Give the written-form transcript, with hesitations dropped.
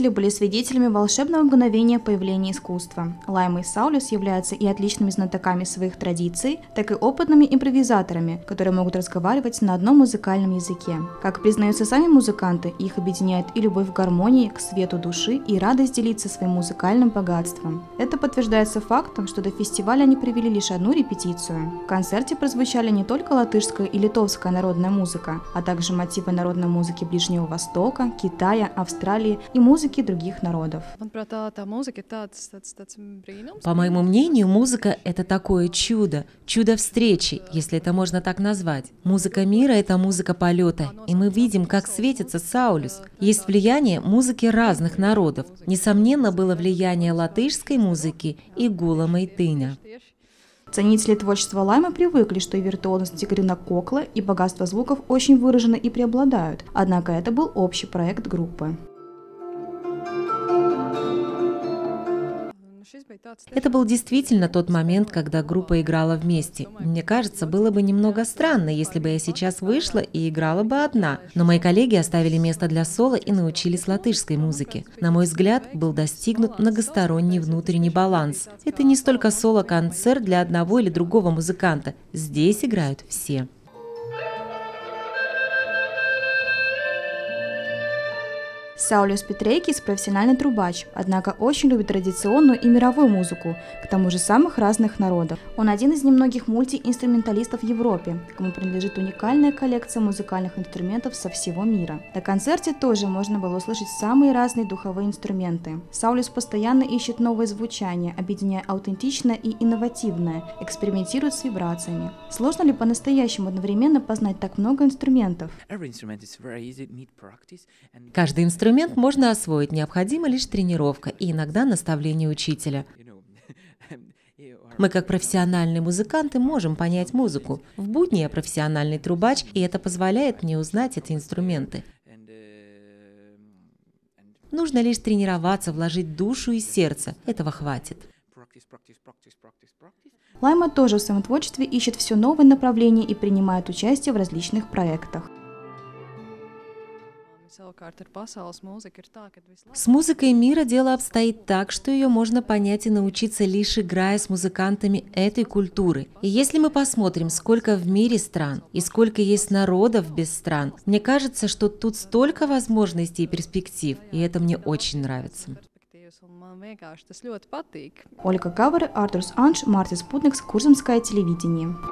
зрители были свидетелями волшебного мгновения появления искусства. Лайма и Саулюс являются и отличными знатоками своих традиций, так и опытными импровизаторами, которые могут разговаривать на одном музыкальном языке. Как признаются сами музыканты, их объединяет и любовь к гармонии, к свету души и радость делиться своим музыкальным богатством. Это подтверждается фактом, что до фестиваля они провели лишь одну репетицию. В концерте прозвучали не только латышская и литовская народная музыка, а также мотивы народной музыки Ближнего Востока, Китая, Австралии и музыки других народов. По моему мнению, музыка — это такое чудо, чудо встречи, если это можно так назвать. Музыка мира — это музыка полета, и мы видим, как светится Саулюс. Есть влияние музыки разных народов. Несомненно, было влияние латышской музыки и гула Майтыня. Ценители творчества Лаймы привыкли, что и виртуозность Игоря Кокла, и богатство звуков очень выражены и преобладают, однако это был общий проект группы. Это был действительно тот момент, когда группа играла вместе. Мне кажется, было бы немного странно, если бы я сейчас вышла и играла бы одна. Но мои коллеги оставили место для соло и научились латышской музыке. На мой взгляд, был достигнут многосторонний внутренний баланс. Это не столько соло-концерт для одного или другого музыканта. Здесь играют все. Саулюс Петрейкис – профессиональный трубач, однако очень любит традиционную и мировую музыку, к тому же самых разных народов. Он один из немногих мультиинструменталистов в Европе, кому принадлежит уникальная коллекция музыкальных инструментов со всего мира. На концерте тоже можно было услышать самые разные духовые инструменты. Саулюс постоянно ищет новые звучания, объединяя аутентичное и инновативное, экспериментирует с вибрациями. Сложно ли по-настоящему одновременно познать так много инструментов? Каждый инструмент можно освоить, необходима лишь тренировка и иногда наставление учителя. Мы, как профессиональные музыканты, можем понять музыку. В будни я профессиональный трубач, и это позволяет мне узнать эти инструменты. Нужно лишь тренироваться, вложить душу и сердце. Этого хватит. Лайма тоже в своем творчестве ищет все новые направления и принимает участие в различных проектах. С музыкой мира дело обстоит так, что ее можно понять и научиться, лишь играя с музыкантами этой культуры. И если мы посмотрим, сколько в мире стран и сколько есть народов без стран, мне кажется, что тут столько возможностей и перспектив, и это мне очень нравится. Ольга Кавер, Артурс Анш, Мартис Путникс, Курзамское телевидение.